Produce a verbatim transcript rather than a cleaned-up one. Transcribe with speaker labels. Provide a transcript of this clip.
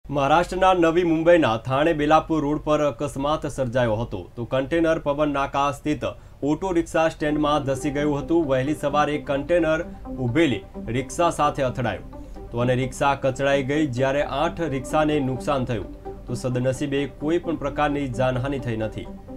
Speaker 1: મહારાષ્ટ્રના નવી મુંબઈના થાણે બેલાપુર રોડ પર અકસ્માત સર્જાયો હતો તો કન્ટેનર પવન નાકા સ્થિત ઓટો રિક્ષા સ્ટેન્ડમાં ધસી ગયું હતું। વહેલી સવારે કન્ટેનર ઊભેલી રિક્ષા સાથે અથડાયું તો અને રિક્ષા કચડાઈ ગઈ। જ્યારે આઠ રિક્ષાને નુકસાન થયું તો સદનસીબે કોઈ પણ પ્રકારની જાનહાનિ થઈ નથી।